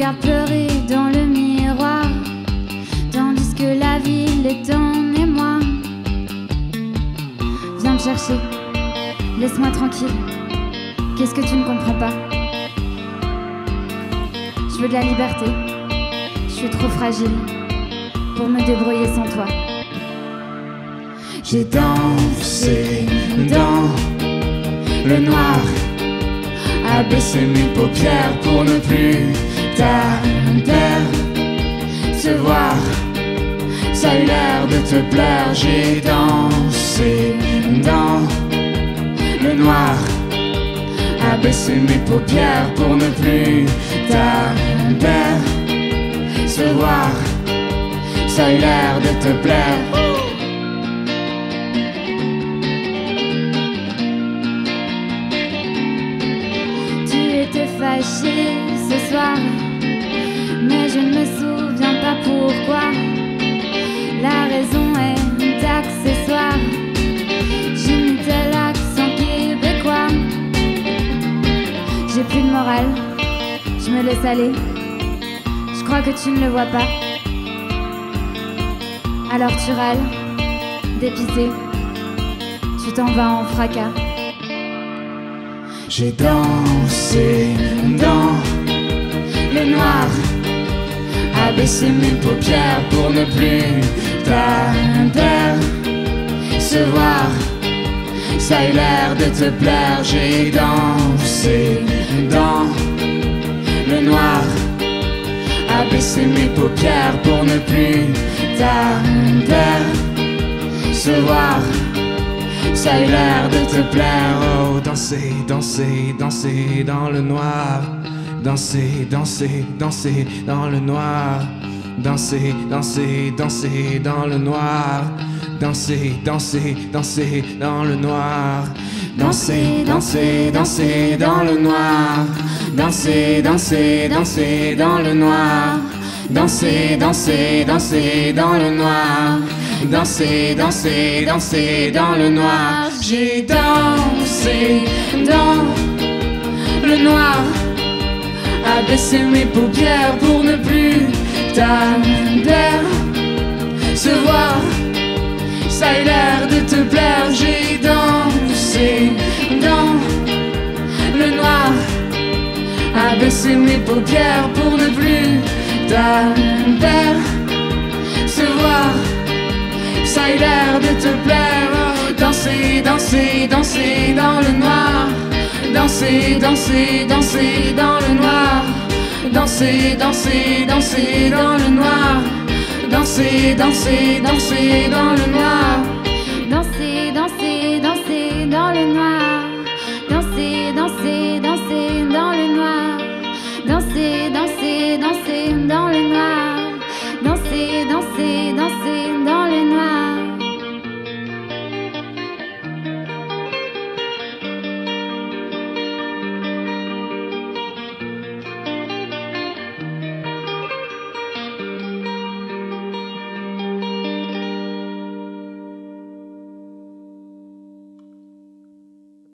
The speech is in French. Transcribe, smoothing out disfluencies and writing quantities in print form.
regarde pleurer dans le miroir, tandis que la ville est en émoi. Viens me chercher, laisse-moi tranquille. Qu'est-ce que tu ne comprends pas? Je veux de la liberté, je suis trop fragile pour me débrouiller sans toi. J'ai dansé dans le noir, abaissé mes paupières pour ne plus t'apercevoir. Ça a eu l'air de te plaire. J'ai dansé dans le noir, abaissé mes paupières pour ne plus t'apercevoir. Ça a eu l'air de te plaire. Fâché ce soir, mais je ne me souviens pas pourquoi. La raison est accessoire. J'imitais l'accent québécois. J'ai plus de morale, je me laisse aller. Je crois que tu ne le vois pas. Alors tu râles, dépité, tu t'en vas en fracas. J'ai dansé dans le noir, abaissé mes paupières pour ne plus t'apercevoir. Ça a eu l'air de te plaire. J'ai dansé dans le noir, abaissé mes paupières pour ne plus t'apercevoir. Ça a eu l'air de te plaire. Oh, danser, danser, danser dans le noir. Danser, danser, danser dans le noir. Danser, danser, danser dans le noir. Danser, danser, danser dans le noir. Danser, danser, danser dans le noir. Danser, danser, danser dans le noir. Danser, danser, danser dans le noir. Danser, danser, danser dans le noir. J'ai dansé dans le noir, abaissé mes paupières pour ne plus t'apercevoir. Ça a eu l'air de te plaire. J'ai dansé dans le noir, abaissé mes paupières pour ne plus t'apercevoir. Ça a eu l'air de te plaire. Danser, danser, danser dans le noir. Danser, danser, danser dans le noir. Danser, danser, danser dans le noir. Danser, danser, danser dans le noir. Danser, danser, danser dans le noir. Danser, danser, danser dans le noir. Danser, danser, danser